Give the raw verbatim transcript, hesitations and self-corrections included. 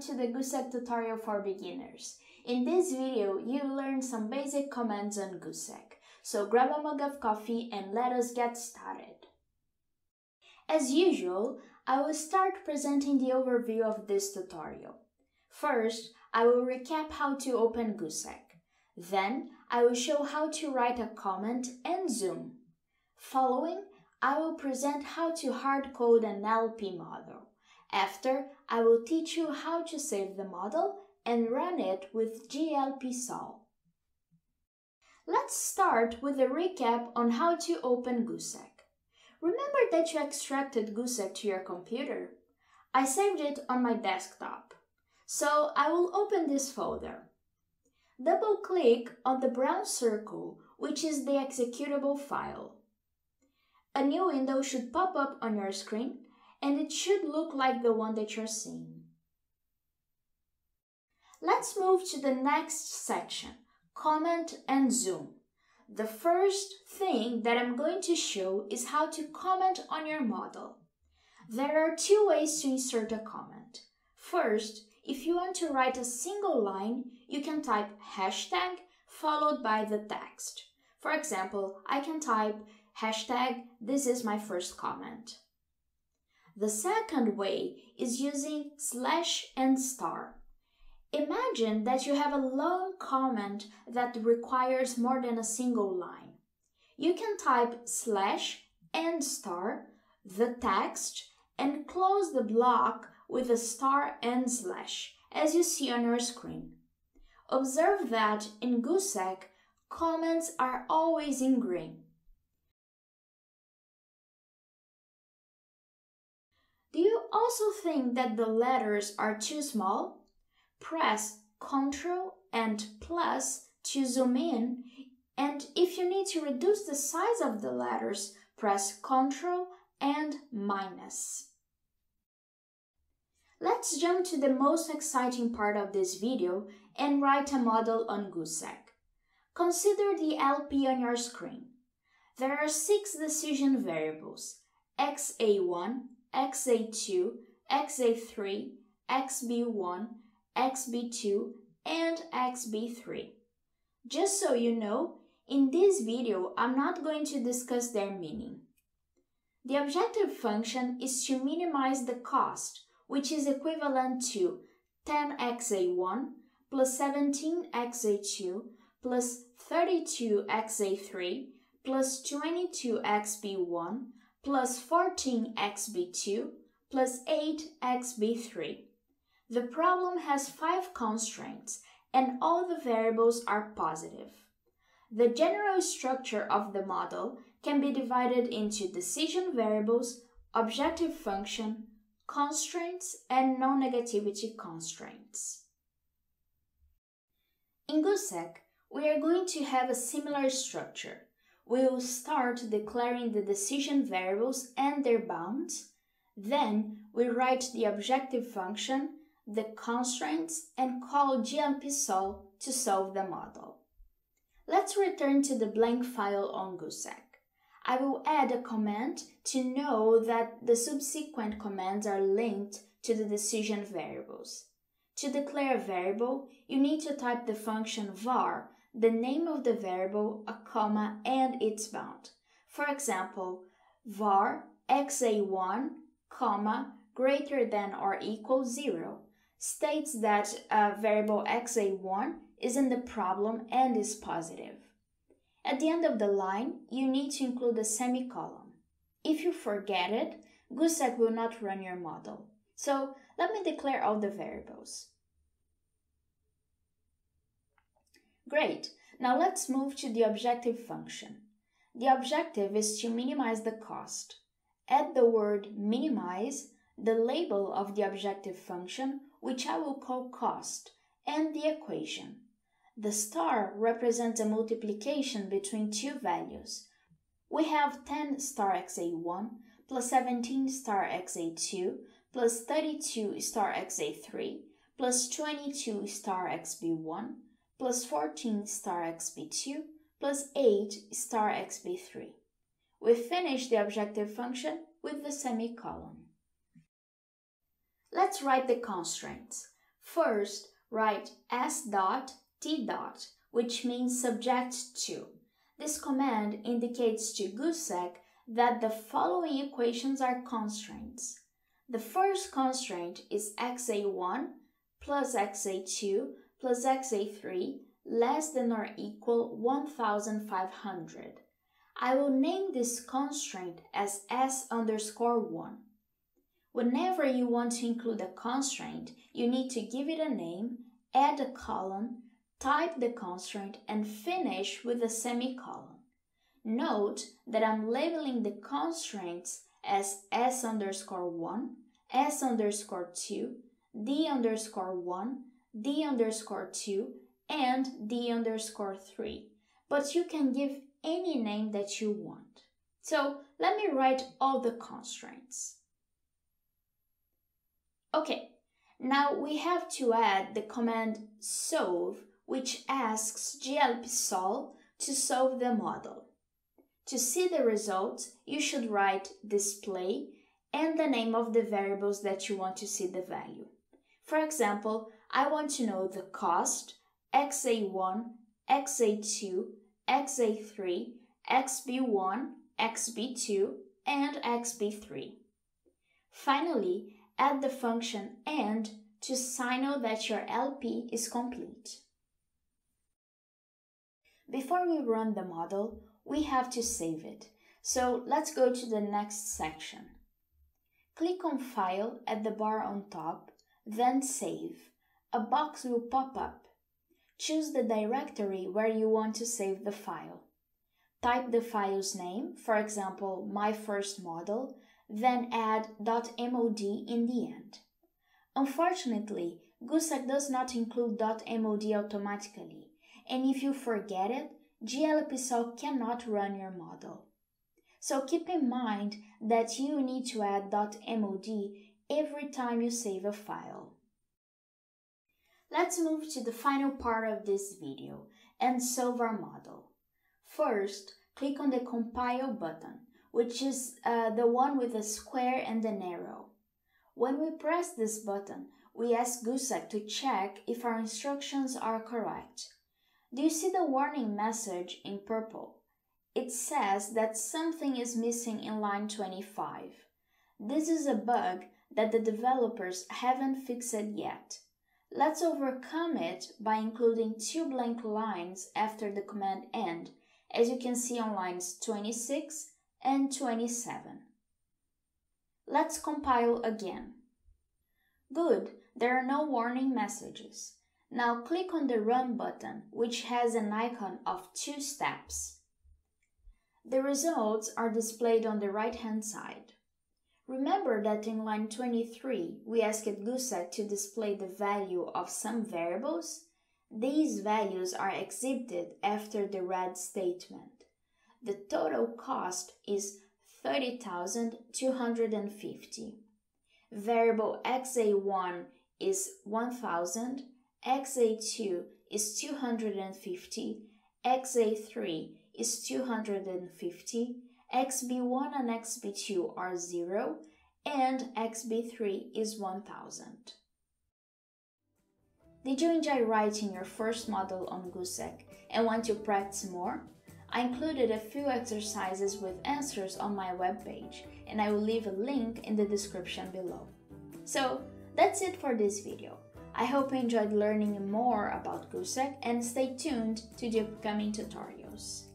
to the GUSEK tutorial for beginners. In this video, you learn some basic commands on GUSEK. So grab a mug of coffee and let us get started. As usual, I will start presenting the overview of this tutorial. First, I will recap how to open GUSEK. Then, I will show how to write a comment and zoom. Following, I will present how to hardcode an L P model. After, I will teach you how to save the model and run it with G L P sol. Let's start with a recap on how to open GUSEK. Remember that you extracted GUSEK to your computer? I saved it on my desktop. So I will open this folder. Double-click on the brown circle, which is the executable file. A new window should pop up on your screen, and it should look like the one that you're seeing. Let's move to the next section, comment and zoom. The first thing that I'm going to show is how to comment on your model. There are two ways to insert a comment. First, if you want to write a single line, you can type hashtag followed by the text. For example, I can type hashtag this is my first comment. The second way is using slash and star. Imagine that you have a long comment that requires more than a single line. You can type slash and star, the text, and close the block with a star and slash, as you see on your screen. Observe that in GUSEK, comments are always in green. Do you also think that the letters are too small? Press Ctrl and plus to zoom in, and if you need to reduce the size of the letters, press Ctrl and minus. Let's jump to the most exciting part of this video and write a model on GUSEK. Consider the L P on your screen. There are six decision variables: X A one, X A two, X A three, X B one, X B two, and X B three. Just so you know, in this video I'm not going to discuss their meaning. The objective function is to minimize the cost, which is equivalent to ten X A one plus seventeen X A two plus thirty-two X A three plus twenty-two X B one plus fourteen X B two plus eight X B three. The problem has five constraints, and all the variables are positive. The general structure of the model can be divided into decision variables, objective function, constraints, and non-negativity constraints. In GUSEK, we are going to have a similar structure. We will start declaring the decision variables and their bounds. Then we write the objective function, the constraints, and call G L P sol to solve the model. Let's return to the blank file on GUSEK. I will add a comment to know that the subsequent commands are linked to the decision variables. To declare a variable, you need to type the function var, the name of the variable, a comma, and its bound. For example, var X A one, comma, greater than or equal zero states that a variable X A one is in the problem and is positive. At the end of the line, you need to include a semicolon. If you forget it, GUSEK will not run your model. So let me declare all the variables. Great, now let's move to the objective function. The objective is to minimize the cost. Add the word minimize, the label of the objective function, which I will call cost, and the equation. The star represents a multiplication between two values. We have ten star X A one plus seventeen star X A two plus thirty-two star X A three plus twenty-two star X B one plus fourteen star X B two plus eight star X B three. We finish the objective function with the semicolon. Let's write the constraints. First, write s dot t dot, which means subject to. This command indicates to GUSEK that the following equations are constraints. The first constraint is x a one plus x a two plus x a three less than or equal one thousand five hundred. I will name this constraint as s underscore one. Whenever you want to include a constraint, you need to give it a name, add a colon, type the constraint, and finish with a semicolon. Note that I'm labeling the constraints as s underscore one, s underscore two, d underscore one, d underscore two, and d underscore three, but you can give any name that you want. So let me write all the constraints. Okay, now we have to add the command solve, which asks glpsol to solve the model. To see the results, you should write display and the name of the variables that you want to see the value. For example, I want to know the cost, x a one, x a two, x a three, x b one, x b two, and x b three. Finally, add the function AND to signal that your L P is complete. Before we run the model, we have to save it. So let's go to the next section. Click on File at the bar on top, then Save. A box will pop up. Choose the directory where you want to save the file. Type the file's name, for example, my first model, then add .mod in the end. Unfortunately, GUSEK does not include .mod automatically, and if you forget it, glpsol cannot run your model. So keep in mind that you need to add .mod every time you save a file. Let's move to the final part of this video and solve our model. First, click on the Compile button, which is uh, the one with a square and an arrow. When we press this button, we ask GUSEK to check if our instructions are correct. Do you see the warning message in purple? It says that something is missing in line twenty-five. This is a bug that the developers haven't fixed yet. Let's overcome it by including two blank lines after the command AND, as you can see on lines twenty-six and twenty-seven. Let's compile again. Good, there are no warning messages. Now click on the Run button, which has an icon of two steps. The results are displayed on the right-hand side. Remember that in line twenty-three, we asked GUSEK to display the value of some variables? These values are exhibited after the red statement. The total cost is thirty thousand two hundred fifty. Variable x a one is one thousand, x a two is two hundred fifty, x a three is two hundred fifty, x b one and x b two are zero, and x b three is one thousand. Did you enjoy writing your first model on GUSEK and want to practice more? I included a few exercises with answers on my webpage, and I will leave a link in the description below. So, that's it for this video. I hope you enjoyed learning more about GUSEK and stay tuned to the upcoming tutorials.